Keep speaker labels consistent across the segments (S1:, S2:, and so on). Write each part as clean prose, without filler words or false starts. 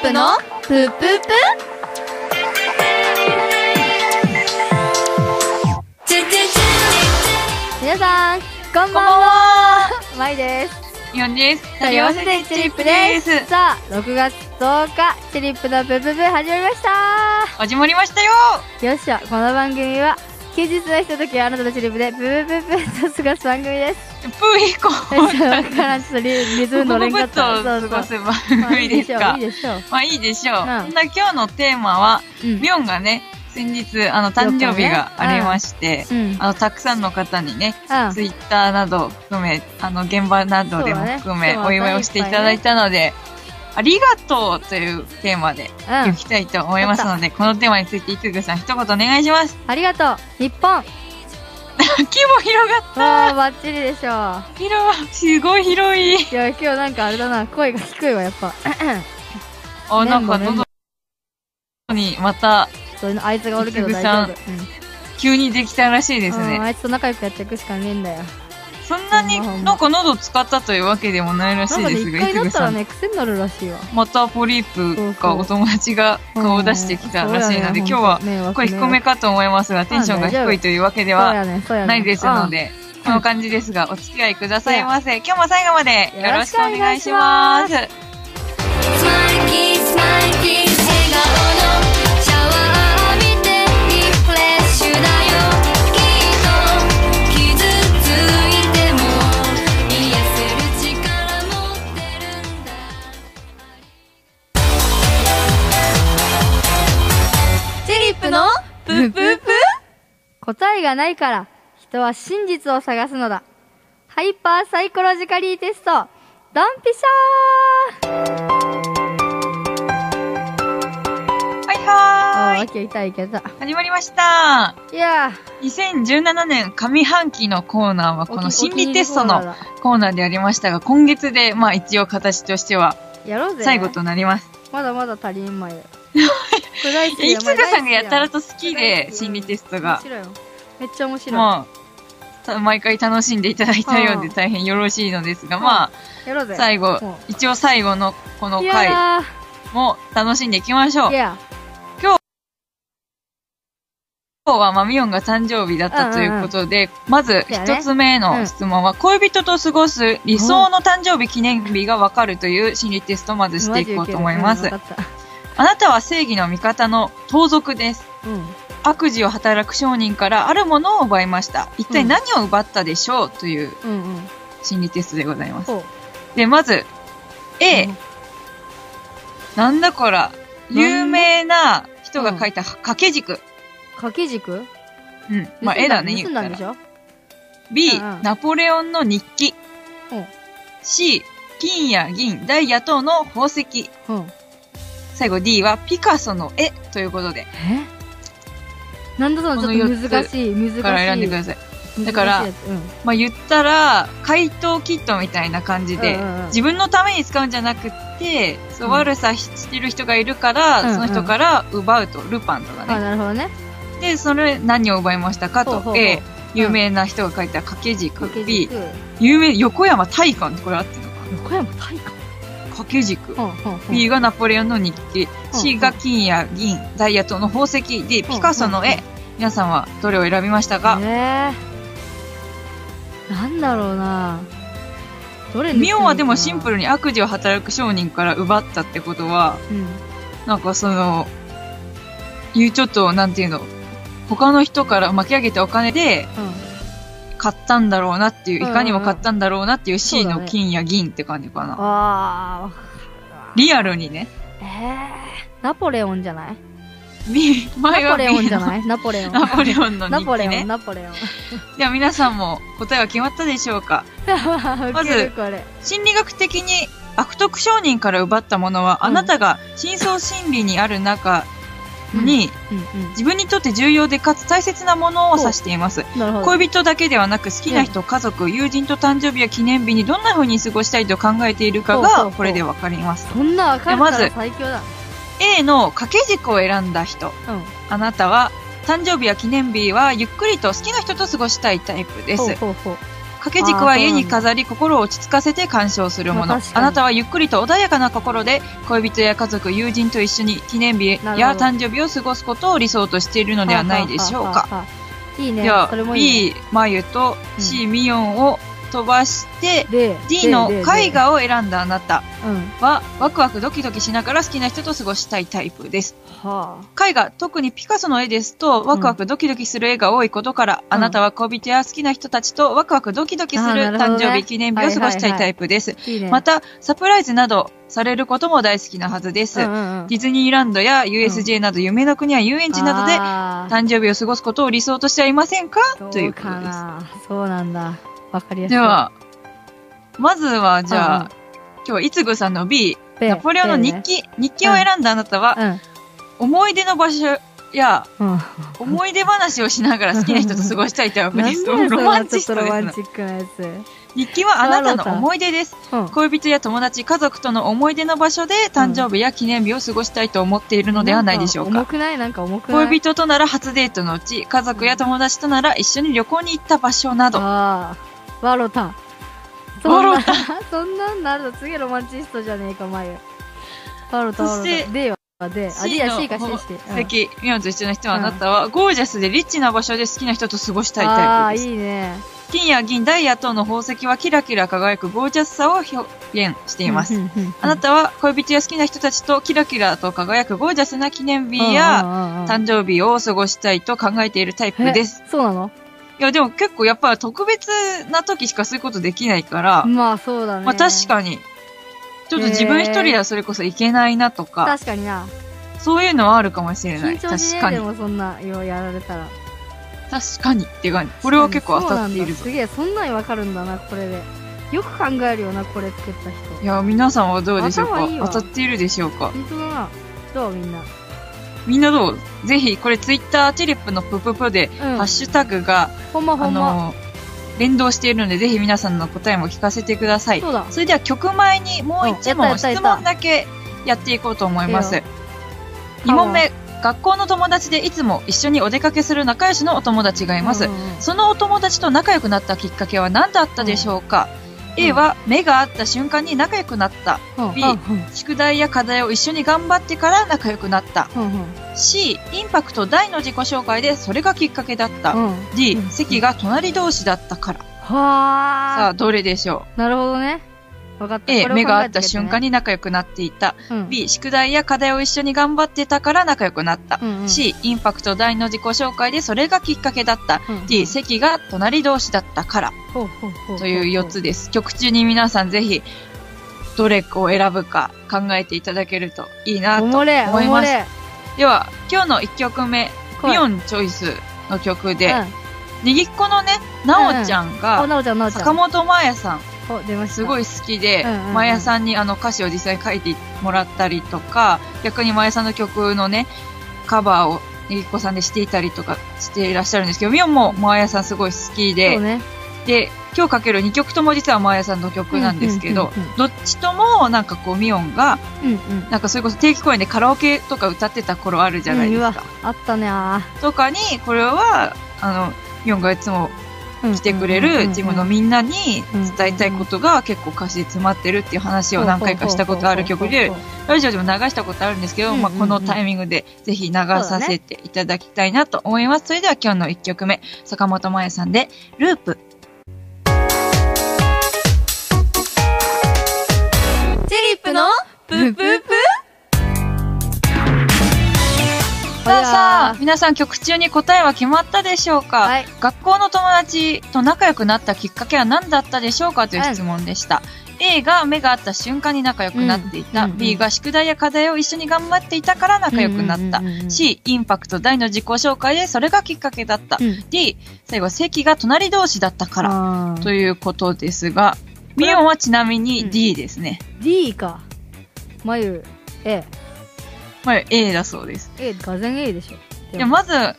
S1: プのプップップ。皆さんこんばんは。まいです。
S2: イオンです。
S1: 二人合わせてチリップです。さあ、6月10日チリップのプップップ始まりました。
S2: 始まりましたよ。
S1: よっしゃ。この番組は休日のひとときはあなたとチリップでプップップッと過ごす番組です。
S2: プーヒコ
S1: だからちょっとリズム乗れんかった。
S2: そうそう、過ごす番組ですか。
S1: いいでしょう。
S2: まあいいでしょう。そんな今日のテーマは、ミョンがね、先日誕生日がありまして、たくさんの方にね、ツイッターなど含め、現場などでも含め、お祝いをしていただいたので、ありがとうというテーマでいきたいと思いますので、このテーマについていくぐさん一言お願いします。
S1: ありがとう日本。
S2: 規模広がった。
S1: バッチリでしょ。
S2: すごい広い。
S1: いや、今日なんかあれだな、声が低いわ、やっぱ。
S2: なんか喉にまた、
S1: あいつがおるけど大丈夫。
S2: 急にできたらしいですね。
S1: あいつと仲良くやっていくしかねえんだよ。
S2: そんなになんか喉使ったというわけでもないらしいですが、
S1: 一回だったらね、癖になるらしいわ。
S2: またポリープかお友達が顔を出してきたらしいので、今日は声低めかと思いますが、テンションが低いというわけではないですので、この感じですが、お付き合いくださいませ。今日も最後までよろしくお願いします。
S1: プップップ。答えがないから人は真実を探すのだ。ハイパーサイコロジカリーテストドンピシャー。
S2: はい。
S1: いけた。
S2: 始まりました。
S1: いや
S2: ー。2017年上半期のコーナーはこの心理テストのコーナーでありましたが、今月でまあ一応形としては最後となります。
S1: まだまだ足りんまい。
S2: いつかさんがやたらと好きで、心理テストが。
S1: めっちゃ面白い。
S2: まあ、毎回楽しんでいただいたようで大変よろしいのですが、まあ、最後、一応最後のこの回も楽しんでいきましょう。今日はマミヨンが誕生日だったということで、まず一つ目の質問は、恋人と過ごす理想の誕生日記念日がわかるという心理テストをまずしていこうと思います。あなたは正義の味方の盗賊です。悪事を働く商人からあるものを奪いました。一体何を奪ったでしょうという心理テストでございます。で、まず、A。なんだこら、有名な人が書いた掛け軸。
S1: 掛け軸？
S2: まあ、絵だね、言ったら。B、ナポレオンの日記。C、金や銀、ダイヤ等の宝石。最後 D はピカソの絵ということで。
S1: なんだそのちょっと難しい。
S2: から選んでください。だから、まあ言ったら、回答キットみたいな感じで、自分のために使うんじゃなくて、悪さしてる人がいるから、その人から奪うと、ルパンとかね。
S1: なるほどね。
S2: で、何を奪いましたかと。A、有名な人が書いた掛け軸。B、横山大観ってこれ合ってるのかな？
S1: 横山大観？
S2: 掛け軸。B がナポレオンの日記。C が金や銀、ダイヤ等の宝石。D、ピカソの絵。皆さんはどれを選びましたか？
S1: なんだろうな。
S2: ミオンはでもシンプルに悪事を働く商人から奪ったってことは、なんかちょっと、なんていうの、他の人から巻き上げたお金で、買ったんだろうなっていう、いかにも買ったんだろうなっていう C の金や銀って感じかな。リアルにね。
S1: ナポレオンじゃない？
S2: 前は B の
S1: ナポレオンの日記ね。ナポレオン。
S2: では皆さんも答えは決まったでしょうか？まず、心理学的に悪徳商人から奪ったものは、あなたが深層心理にある中に、自分にとって重要でかつ大切なものを指しています。恋人だけではなく好きな人、家族、友人と誕生日や記念日にどんな風に過ごしたいと考えているかがこれでわかります。
S1: そんなわかるから最強だ。
S2: A の掛け軸を選んだ人、あなたは誕生日や記念日はゆっくりと好きな人と過ごしたいタイプです。 掛け軸は家に飾り、心を落ち着かせて鑑賞するもの。あなたはゆっくりと穏やかな心で、恋人や家族、友人と一緒に記念日や誕生日を過ごすことを理想としているのではないでしょうか。
S1: いいね。
S2: では、
S1: それもいいね。
S2: B、まゆと C、ミヨンを飛ばして、D の絵画を選んだあなたは、ワクワクドキドキしながら好きな人と過ごしたいタイプです。絵画、特にピカソの絵ですと、ワクワクドキドキする絵が多いことから、あなたは恋人や好きな人たちとワクワクドキドキする誕生日記念日を過ごしたいタイプです。また、サプライズなどされることも大好きなはずです。ディズニーランドや USJ など夢の国や遊園地などで誕生日を過ごすことを理想としてはいませんかということです。
S1: そうなんだ。わかりやすい。
S2: では、まずはじゃあ、今日はいつぐさんの B、ナポレオンの日記を選んだあなたは、思い出の場所や、思い出話をしながら好きな人と過ごしたいタイプです。ロマンチストです。
S1: ロマンチックなやつ。
S2: 日記はあなたの思い出です。恋人や友達、家族との思い出の場所で誕生日や記念日を過ごしたいと思っているのではないでしょうか。
S1: 重くない？なんか重くない？
S2: 恋人となら初デートのうち、家族や友達となら一緒に旅行に行った場所など。
S1: ワロタ。そんなんなると次ロマンチストじゃねえか、まゆ。ワロタ、ワロタ。D はD。D や C か C して。
S2: 関、ミヨンと一緒の人はあなたは、ゴージャスでリッチな場所で好きな人と過ごしたいタイプです。
S1: いいね。
S2: 金や銀、ダイヤ等の宝石はキラキラ輝くゴージャスさを表現しています。あなたは恋人や好きな人たちとキラキラと輝くゴージャスな記念日や誕生日を過ごしたいと考えているタイプです。
S1: そうなの？
S2: いや、でも結構やっぱ特別な時しかそういうことできないから、
S1: まあそうだね。
S2: まあ確かに、ちょっと自分一人ではそれこそいけないなとか、
S1: 確かにな。
S2: そういうのはあるかもしれない。
S1: 緊張しねえでもそんなようやられたら。
S2: 確かにって感じ。これは結構当たっているぞ。
S1: すげえ、そんなんわかるんだな、これで。よく考えるよな、これ作った人。
S2: いや、皆さんはどうでしょうか？
S1: いい
S2: 当たっているでしょうか？
S1: 本当だな。どうみんな。
S2: みんなどう？ぜひ、これツイッターチリップのプププで、ハッシュタグが、連動しているので、ぜひ皆さんの答えも聞かせてください。それでは曲前にもう一問質問だけやっていこうと思います。2問目。学校の友達でいつも一緒にお出かけする仲良しのお友達がいます。そのお友達と仲良くなったきっかけは何だったでしょうか？ A は目が合った瞬間に仲良くなった。B、宿題や課題を一緒に頑張ってから仲良くなった。C、インパクト大の自己紹介でそれがきっかけだった。D、席が隣同士だったから。さあ、どれでしょ
S1: う？なるほどね。分かった。
S2: A、目が合った瞬間に仲良くなっていた。B、宿題や課題を一緒に頑張ってたから仲良くなった。C、インパクト大の自己紹介でそれがきっかけだった。D、席が隣同士だったから。という4つです。曲中に皆さんぜひ、どれを選ぶか考えていただけるといいなと思います。では、今日の1曲目、ミヨンチョイスの曲で、ねぎっこのね、なおちゃんが、坂本真綾さん、すごい好きで、真綾さんに歌詞を実際書いてもらったりとか、逆に真綾さんの曲のね、カバーをねぎっこさんでしていたりとかしていらっしゃるんですけど、ミヨンも真綾さんすごい好きで、で、今日かける2曲とも実は真綾さんの曲なんですけど、どっちともなんかこうミヨンが、なんかそれこそ定期公演でカラオケとか歌ってた頃あるじゃないですか。
S1: あったね
S2: とかに、これは、ミヨンがいつも来てくれる自分のみんなに伝えたいことが結構歌詞で詰まってるっていう話を何回かしたことある曲で、ラジオでも流したことあるんですけど、このタイミングでぜひ流させていただきたいなと思います。それでは今日の1曲目、坂本真綾さんで、ループ。
S1: チリップのプププ。
S2: さあ、皆さん曲中に答えは決まったでしょうか？学校の友達と仲良くなったきっかけは何だったでしょうかという質問でした。A が目が合った瞬間に仲良くなっていた。B が宿題や課題を一緒に頑張っていたから仲良くなった。C、インパクト大の自己紹介でそれがきっかけだった。D、最後席が隣同士だったからということですが、ミヨンはちなみに D ですね。
S1: D か。まゆ A。
S2: まゆ A だそうです。
S1: がぜん A でしょ。
S2: いや、まず、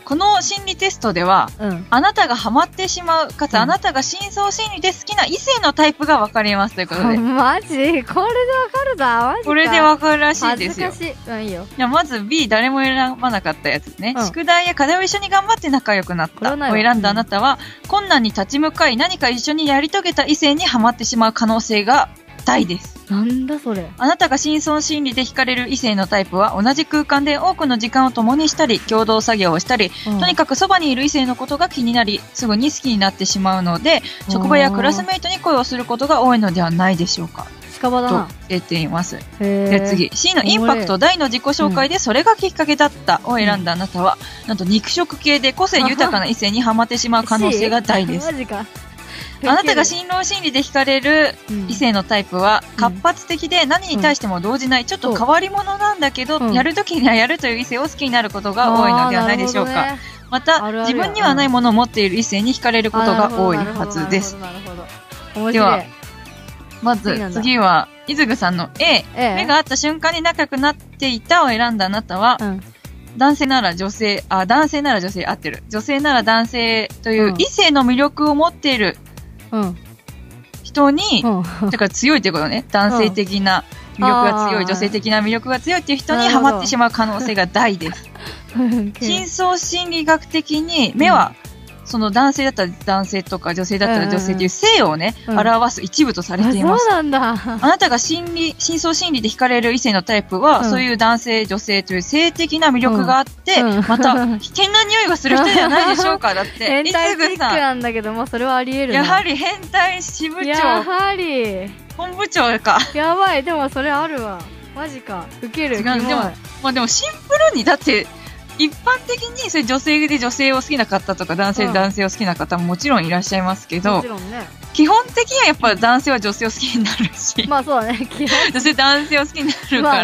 S2: この心理テストでは、あなたがハマってしまう、かつあなたが深層心理で好きな異性のタイプが分かりますということで。
S1: マジこれで分かるだ。マジか。
S2: これで分かるらしいですよ。
S1: 恥ずかしい。いいよ。
S2: いや、まず B、誰も選ばなかったやつですね。宿題や課題を一緒に頑張って仲良くなったを選んだあなたは、困難に立ち向かい何か一緒にやり遂げた異性にハマってしまう可能性が大です。
S1: なんだそれ。
S2: あなたが深層心理で惹かれる異性のタイプは、同じ空間で多くの時間を共にしたり、共同作業をしたり、とにかくそばにいる異性のことが気になり、すぐに好きになってしまうので、職場やクラスメイトに恋をすることが多いのではないでしょうか。
S1: 近場だな。
S2: と出ています。で、次。C のインパクト大の自己紹介でそれがきっかけだったを選んだあなたは、なんと肉食系で個性豊かな異性にハマってしまう可能性が大です。
S1: マジか。
S2: あなたが新郎心理で惹かれる異性のタイプは、活発的で何に対しても動じない、ちょっと変わり者なんだけど、やるときにはやるという異性を好きになることが多いのではないでしょうか。また、自分にはないものを持っている異性に惹かれることが多いはずです。では、まず次は、いずぐさんの A。目が合った瞬間に仲良くなっていたを選んだあなたは、男性なら女性合ってる。女性なら男性という異性の魅力を持っている人に、だから強いってことね。男性的な魅力が強い、女性的な魅力が強いっていう人にハマってしまう可能性が大です。深層心理学的に目は、その男性だったら男性とか女性だったら女性という性をね、表す一部とされています。
S1: そうなんだ。
S2: あなたが深層心理で惹かれる異性のタイプは、そういう男性、女性という性的な魅力があって、また、危険な匂いがする人じゃないでしょうか。だって、
S1: 変態チックなんだけども、それはあり得るな。
S2: やはり変態支部長。
S1: やはり。
S2: 本部長か。
S1: やばい、でもそれあるわ。マジか。ウケる。
S2: 違う、でもシンプルに、だって、一般的にそれ女性で女性を好きな方とか男性で男性を好きな方ももちろんいらっしゃいますけど、
S1: もちろんね、
S2: 基本的にはやっぱ男性は女性を好きになるし、
S1: まあそうだね、基本
S2: 女性男性を好きになるから、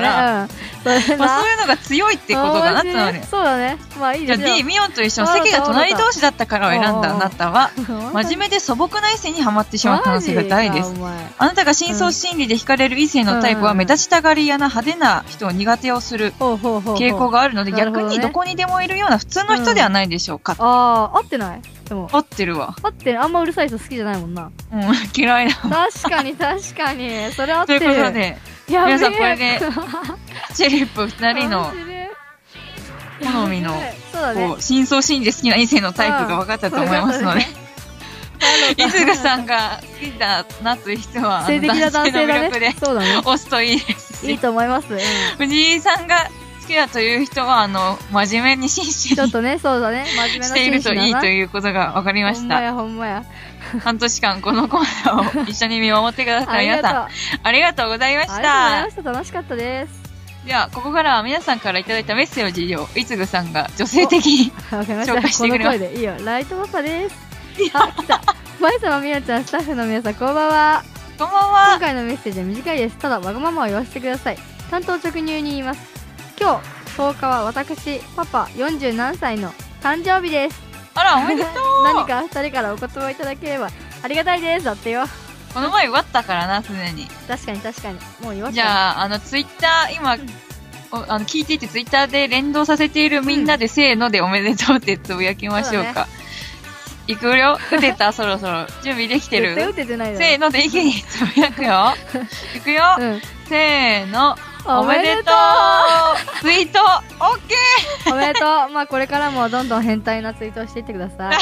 S2: そういうのが強いってことだなってのはね。
S1: そうだね。まあいいですよ。
S2: じゃあ D、ミオンと一緒の席が隣同士だったからを選んだあなたは、真面目で素朴な異性にハマってしまう可能性が大です。あなたが深層心理で惹かれる異性のタイプは、目立ちたがり屋な派手な人を苦手をする傾向があるので、逆にどこにでもいるような普通の人ではないでしょうか。
S1: ああ、合ってない？でも
S2: 合ってるわ。
S1: 合ってる。あんまうるさい人好きじゃないもんな。
S2: 嫌いな。
S1: 確かに確かに。それ合ってる。
S2: ということで、皆さんこれで、チェリップ2人の好みの、深層心理で好きな異性のタイプが分かったと思いますので、いずぐさんが好きだなという人は、
S1: 性的な男性の魅
S2: 力で押すといいですし、
S1: いいと思います。
S2: 藤井さんが好きだという人は、真面目に真摯に。
S1: ちょっとね、そうだね。真面目な
S2: しているといいということが分かりました。
S1: ほんまや、ほんまや。
S2: 半年間このコーナーを一緒に見守ってください。皆さん、ありがとうございました。
S1: ありがとうございました。楽しかったです。
S2: では、ここからは皆さんからいただいたメッセージを、いつぐさんが女性的に紹介してくれます。
S1: この声でいいよ。ライトパパです。あ、来た。まゆさま、みやちゃん、スタッフの皆さん、こんばんは。
S2: こんばんは。
S1: 今回のメッセージは短いです。ただ、わがままを言わせてください。単刀直入に言います。今日、10日は私、パパ40何歳の誕生日です。
S2: あら、おめでとう。
S1: 何か2人からお言葉いただければありがたいです。だってよ。
S2: この前祝ったからな、すでに。
S1: 確かに確かに。もう祝った。
S2: じゃあ、ツイッター、今、聞いていてツイッターで連動させているみんなでせーのでおめでとうってつぶやきましょうか。いくよ。打てた、そろそろ。準備できてる？
S1: 打ててないだろ。
S2: せーので一気につぶやくよ。いくよ。せーの。おめでとうツイートオッケ
S1: ーおめでとう。まあこれからもどんどん変態なツイートをしていってくださ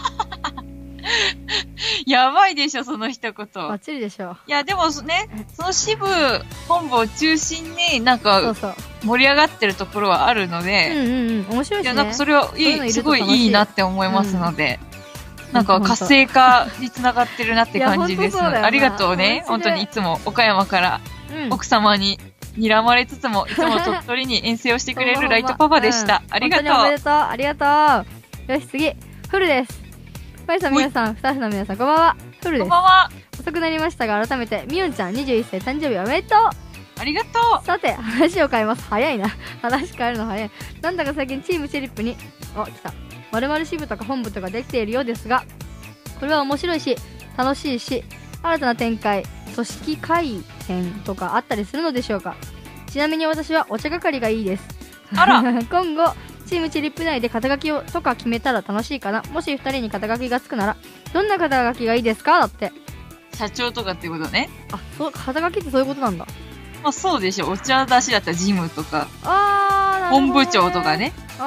S2: い。やばいでしょ、その一言。バ
S1: ッチリでしょ。
S2: いや、でもね、その支部本部を中心になんか盛り上がってるところはあるので、
S1: 面白いしね。
S2: いや、なんかそれはいい、すごいいいなって思いますので、なんか活性化につながってるなって感じですので、ありがとうね。本当にいつも岡山から奥様に睨まれつつも、いつも鳥取に遠征をしてくれるライトパパでした。ありがとう。
S1: 本当におめでとう。ありがとう。よし、次。フルです。パイさん、皆さん、スタッフの皆さん、こんばんは。フルです。
S2: こんばんは。
S1: 遅くなりましたが、改めて、みおんちゃん21歳誕生日おめでとう。
S2: ありがとう。
S1: さて、話を変えます。早いな。話変えるの早い。なんだか最近チームチェリップに、来た。〇〇支部とか本部とかできているようですが、これは面白いし、楽しいし、新たな展開、組織改変とかあったりするのでしょうか。ちなみに私はお茶係がいいです。
S2: あら
S1: 今後チームチリップ内で肩書きをとか決めたら楽しいかな。もし2人に肩書きがつくならどんな肩書きがいいですかだって。
S2: 社長とかってことね。
S1: あ、そう、肩書きってそういうことなんだ。
S2: まあそうでしょ。お茶出しだったらジムとか、
S1: なるほどね。
S2: 本部長とかね。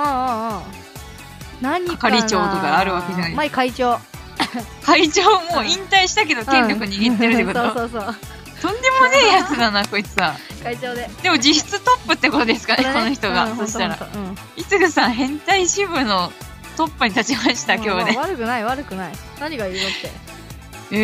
S1: 何かな。
S2: 係長とかあるわけじゃない。
S1: 前会長。
S2: 会長もう引退したけど権力握ってるってこと、
S1: そうそうそう。
S2: とんでもねえやつだな、こいつは。
S1: 会長で。
S2: でも実質トップってことですかね、この人が。そしたら。いつぐさん、変態支部のトップに立ちました、今日ね。
S1: 悪くない、悪くない。何がいいのって。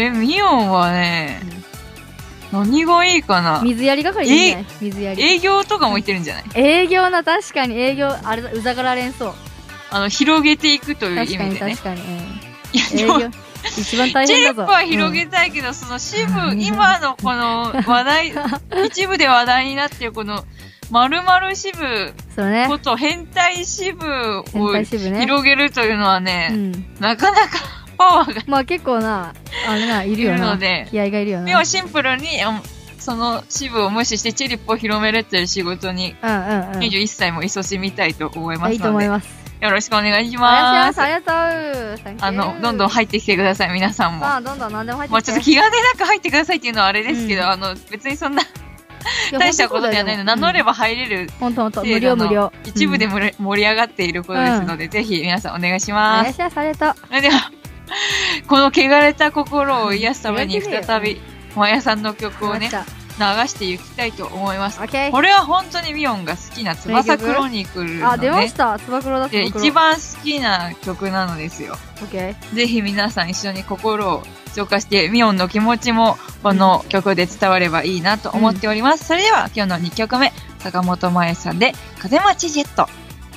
S2: ミオンはね、何がいいかな。
S1: 水やり係でいいんじゃない？水やり。
S2: 営業とかもいってるんじゃない？
S1: 営業な、確かに営業、あれだ、うざがられんそう。
S2: 広げていくという意味でね。
S1: 確かに。
S2: いや、でも、
S1: 一番大変だぞ。
S2: チェリップは広げたいけど、その支部、今のこの話題、一部で話題になってるこの、〇〇支部こと変態支部を広げるというのはね、なかなかパワーが。
S1: まあ結構な、いるよな。気合がいるよな。
S2: 要はシンプルに、その支部を無視してチェリップを広めるっていう仕事に、21歳も勤しみたいと思いますので。いいと思います。よろしくお願いします。
S1: ありがとう。
S2: どんどん入ってきてください、皆さんも。
S1: どんどん何でも入ってきて。
S2: まあちょっと気兼ねなく入ってくださいっていうのはあれですけど、別にそんな、大したことではないので、名乗れば入れる。
S1: ほんと無料無料。
S2: 一部で盛り上がっていることですので、ぜひ皆さんお願いします。
S1: お願いします、ありがとう。
S2: それでは、この汚れた心を癒すために再び、まやさんの曲をね、流していきたいと思います。これは本当にミオンが好きな翼クロニクルのね。
S1: 出ました。翼クロだった。
S2: 一番好きな曲なのですよ。ぜひ皆さん一緒に心を浄化して、ミオンの気持ちもこの曲で伝わればいいなと思っております。それでは今日の2曲目、坂本真綾さんで風待ちジェット。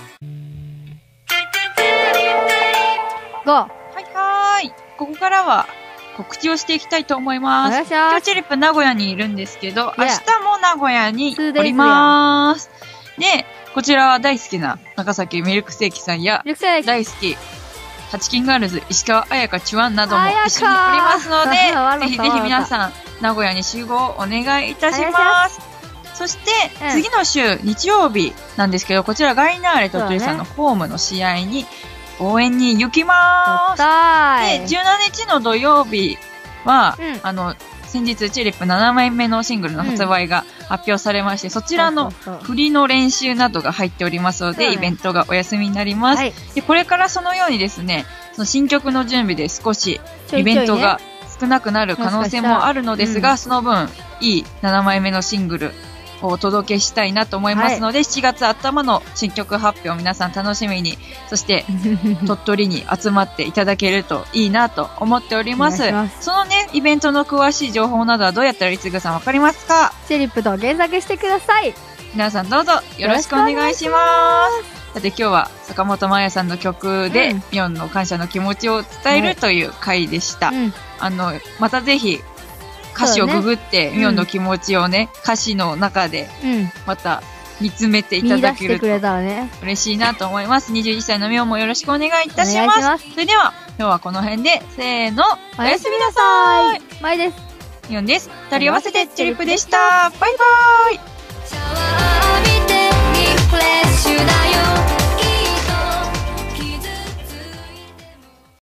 S2: はい。ここからは告知をしていきたいと思います。今日チェリップ名古屋にいるんですけど、明日も名古屋におります。で、こちらは大好きな長崎ミルクセーキさんや、大好き、ハチキンガールズ石川彩香チュワンなども一緒におりますので、ぜひぜひ皆さん、名古屋に集合お願いいたします。そして、次の週、日曜日なんですけど、こちらガイナーレ鳥取さんのホームの試合に、応援に行きまーす。で、17日の土曜日は、先日チェリップ7枚目のシングルの発売が発表されまして、そちらの振りの練習などが入っておりますので、イベントがお休みになります。で、これからそのようにですね、その新曲の準備で少しイベントが少なくなる可能性もあるのですが、その分、いい7枚目のシングル、お届けしたいなと思いますので、7月頭の新曲発表皆さん楽しみに、そして鳥取に集まっていただけるといいなと思っております。そのね、イベントの詳しい情報などはどうやったらいつぐさんわかりますか？
S1: チェリップと検索してください。
S2: 皆さんどうぞよろしくお願いします。さて今日は坂本真綾さんの曲で、ミオンの感謝の気持ちを伝えるという回でした。またぜひ歌詞をググって、ミオンの気持ちをね、歌詞の中で、また見つめていただけると嬉しいなと思います。21歳のミオンもよろしくお願いいたします。それでは、今日はこの辺で、せーの、おやすみなさい。
S1: まいです。
S2: ミオンです。二人合わせてチェリップでした。バイバーイ。